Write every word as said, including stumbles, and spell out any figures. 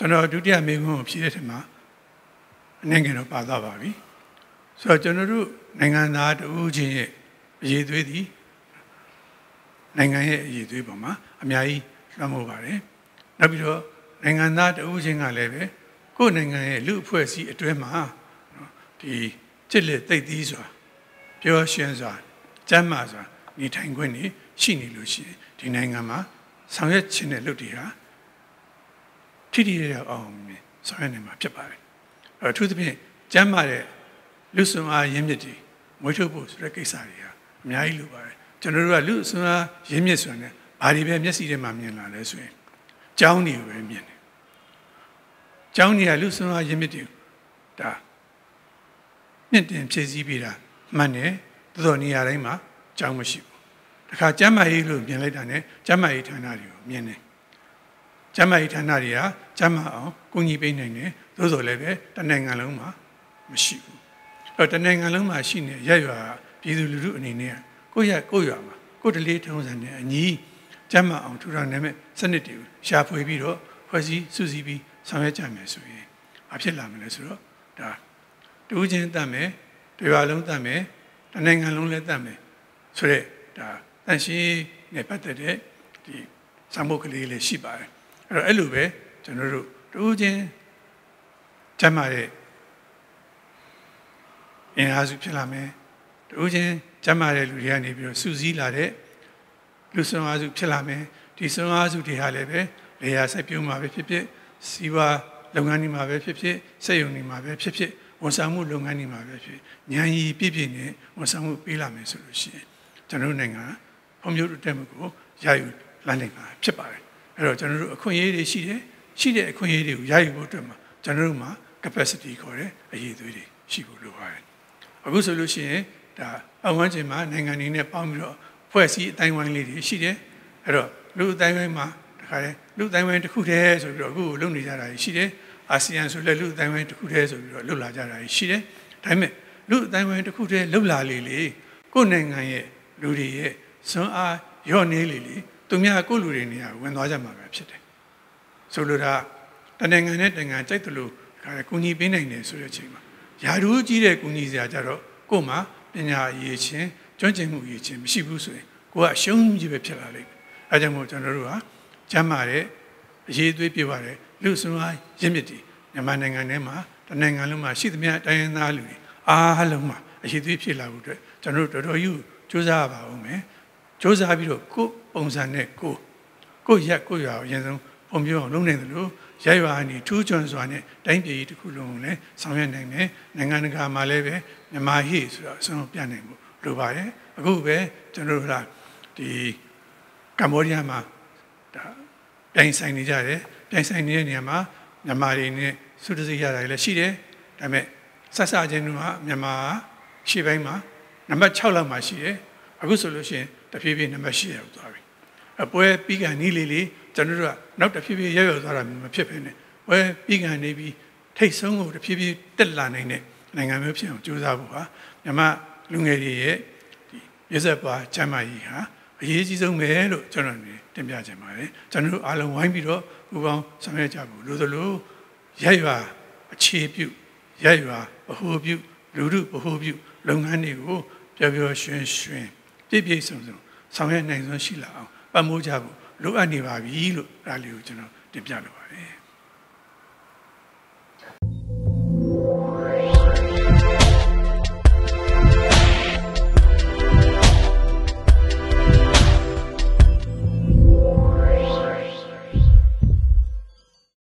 ကျွန်တော်ဒုတိယမိကုန်းကိုဖြည့်တဲ့ထက်မှာနိုင်ငံတော်ပါသွားပါပြီဆိုတော့ကျွန်တော်တို့နိုင်ငံသားတဦးချင်းရဲ့အရေးသွေးသည်နိုင်ငံရဲ့အရေးသွေးပေါ်မှာအများကြီးလွှမ်းမိုးပါတယ်နောက်ပြီးတော့နိုင်ငံသားတဦးချင်းကလည်းပဲကိုယ်နိုင်ငံရဲ့လူအဖွဲ့အစည်းအတွင်းမှာဒီจิตလက်သိသိစွာပြောရှင်းစွာကျမ်းမာစွာနေထိုင်ခွင့်နေရှိနေလို့ရှိရင်ဒီနိုင်ငံမှာဆောင်ရွက်ခြင်းတဲ့လုပ်တွေဟာထိထိရောက်အောင်ဆောင်ရွက်နိုင်မှာဖြစ်ပါတယ်အဲအထူးသဖြင့်ကျမ်းမာတဲ့လူ့စွမ်းအားရင်းမြစ်တွေမွေးထုတ်ဖို့ဆိုတဲ့ကိစ္စတွေဟာအများကြီးလိုပါတယ်ကျွန်တော်တို့ကလူ့စွမ်းအားရင်းမြစ်ဆိုတာနဲ့ဘာတွေပဲမျက်စိထဲမှာမြင်လာလဲဆိုရင်ကျောင်းတွေပဲမြင်တယ်ကျောင်းတွေကလူ့စွမ်းအားရင်းမြစ်တွေဒါမြင့်တင်ဖြည့်ဆည်းပေးတာမှန်တယ်တော်တော်နေရာတိုင်းမှာကျောင်းမရှိဘူးတခါကျမ်းမာရေးလို့မြင်လိုက်တာနဲ့ကျမ်းမာရေးဌာနတွေကိုမြင်တယ်ကျမ်းမာရေးဌာနတွေကကျမ်းမာအောင်ကူညီပေးနိုင်တယ်သို့တော်လည်းပဲတနိုင်ငံလုံးမှာမရှိဘူးအဲတနိုင်ငံလုံးမှာရှိနေရရွာပြည်သူလူထုအနေနဲ့ကိုယ့်ရကိုယ့်ရွာမှာကိုယ်တလေးထုံးစံနဲ့အညီကျမ်းမာအောင်ထူထောင်နိုင်မဲ့စနစ်တွေကိုရှာဖွေပြီးတော့ဖွဲ့စည်းစုစည်းပြီးဆောင်ရွက်ကြမယ်ဆိုရင်ဘာဖြစ်လာမလဲဆိုတော့ဒါတူးချင်းတတ်မယ်တွေပါလုံးတတ်မယ်တနိုင်ငံလုံးလည်းတတ်မယ်ဆိုတော့ဒါတန်ရှင်းနဲ့ပတ်သက်တဲ့ဒီစံဖို့ကလေးလေးရှိပါတယ်အဲ့တော့အဲ့လိုပဲကျွန်တော်တို့တူးချင်းကျမ်းမာတဲ့အင်အားစုဖြစ်လာမယ်တူးချင်းကျမ်းမာတဲ့လူတွေကနေပြီးတော့စုစည်းလာတဲ့လူစွမ်းအားစုဖြစ်လာမယ်ဒီစွမ်းအားစုတွေဟာလည်းပဲလေယာစိုက်ပြုံးမှာပဲဖြစ်ဖြစ်စီးပွားလုပ်ငန်းတွေမှာပဲဖြစ်ဖြစ်စက်ရုံတွေမှာပဲဖြစ်ဖြစ်ဝန်ဆောင်မှုလုပ်ငန်းတွေမှာပဲဖြစ်ဉာဏ်ရည်ပြည့်ပြည့်နဲ့ဝန်ဆောင်မှုပေးလာမယ်ဆိုလို့ရှိရင်ကျွန်တော်တို့နိုင်ငံဖွံ့ဖြိုးတိုးတက်မှုကိုရယူလမ်းနိုင်မှာဖြစ်ပါတယ်အဲ့တော့ကျွန်တော်တို့အခွင့်အရေးတွေရှိတယ်ရှိတဲ့အခွင့်အရေးတွေကိုရယူဖို့အတွက်မှာကျွန်တော်တို့မှာ capacity ခေါ်တဲ့အရေးအသွေးတွေရှိဖို့လိုပါတယ်အခုဆိုလို့ရှိရင်ဒါအဝန်းကျင်မှာနိုင်ငံတွေနဲ့ပေါင်းပြီးတော့ဖွဲ့စည်းအတိုင်းဝိုင်းလေးတွေရှိတယ်အဲ့တော့လူအတိုင်းဝိုင်းမှာတခါလေလူအတိုင်းဝိုင်းတစ်ခုတည်းဆိုပြီးတော့အခုလုပ်နေကြတာရှိတယ်အာဆီယံဆိုလည်းလူအတိုင်းဝိုင်းတစ်ခုတည်းဆိုပြီးတော့လုပ်လာကြတာရှိတယ်ဒါပေမဲ့လူအတိုင်းဝိုင်းတစ်ခုတည်းလုပ်လာလေလေကိုယ်နိုင်ငံရဲ့လူတွေရဲ့စွမ်းအားရော့နေလေလေသူများကိုယ်လူတွေနေရာဝင်သွားကြမှာပဲဖြစ်တယ်ဆိုလိုတာတနိုင်ငံနဲ့နိုင်ငံကြိုက်တယ်လို့တခါလေကူညီပေးနိုင်တယ်ဆိုတဲ့အချိန်မှာယာတူးကြီးတဲ့ကူညီစရာကြတော့ကိုယ်မှာပညာအရေးချင်းကျွမ်းကျင်မှုအရေးချင်းမရှိဘူးဆိုရင်ကိုယ်ကအရှုံးကြီးပဲဖြစ်လာလိမ့်မယ်အဲကြောင့်မို့ကျွန်တော်တို့ဟာကျမ်းမာတဲ့အရေးသွေးပြပါတယ်လူစွမ်းအားရင်းမြစ်တွေမြန်မာနိုင်ငံထဲမှာတနိုင်ငံလုံးမှာရှိသမျှတိုင်းရင်းသားလူတွေအားလုံးမှာအရေးသွေးဖြစ်လာဖို့အတွက်ကျွန်တော်တို့တော်တော်ကြီးစူးစမ်းပါဦးမယ်စူးစမ်းပြီးတော့ကိုယ်ပုံစံနဲ့ကိုယ်ကိုယ်ရက်ကိုယ်ရွာအရင်ဆုံးပုံပြအောင်လုပ်နိုင်တယ်လို့ရရွာအနေထူးချွန်စွာနဲ့တိုင်းပြည်တစ်ခုလုံးကိုလည်းဆောင်ရွက်နိုင်မယ်နိုင်ငံတကာမှာလည်းပဲမြန်မာဟိဆိုတော့အဆုံးပြနိုင်ဖို့လိုပါတယ်အခုပဲကျွန်တော်တို့ကဒီကမ္ဘောဒီးယားမှာဒါပြိုင်ဆိုင်နေကြတယ်ပြိုင်ဆိုင်နေတဲ့နေရာမှာမြန်မာတွေနဲ့စုတစည်းရတာလည်းရှိတယ်ဒါပေမဲ့ဆက်စချင်းတို့ကမြန်မာရှေ့ပိုင်းမှာနံပါတ်၆လောက်မှာရှိတယ်အခုဆိုလို့ရှိရင်တဖြည်းဖြည်းနံပါတ်၈ရောက်သွားပြီအပွဲပြီးကန်နီးလေးလေးကျွန်တော်တို့ကနောက်တဖြည်းဖြည်းရောက်ရောက်သွားတာမဖြစ်ဘဲနဲ့ပွဲပြီးကန်နေပြီးထိတ်ဆုံးကိုတဖြည်းဖြည်းတက်လာနိုင်တဲ့နိုင်ငံမျိုးဖြစ်အောင်ကြိုးစားဖို့ဟာမြန်မာလူငယ်တွေရဲ့ဒီရစပ်ပွားချမ်းသာရေးဟာအရေးကြီးဆုံးပဲလို့ကျွန်တော်နေတင်ပြချင်ပါတယ်ကျွန်တော်တို့အားလုံးဝိုင်းပြီးတော့ပူးပေါင်းဆောင်ရွက်ကြဖို့လို့ဆိုလို့ရရွာအခြေပြုရရွာဗဟိုပြုလူထုဗဟိုပြုလုပ်ငန်းတွေကိုပျော်ပျော်ရွှင်ရွှင်ပြည့်ပြည့်စုံစုံဆောင်ရွက်နိုင်စွမ်းရှိလာအောင်ပတ်မိုးကြဖို့လိုအပ်နေပါပြီလို့ဒါလေးကိုကျွန်တော်တင်ပြလိုပါတယ်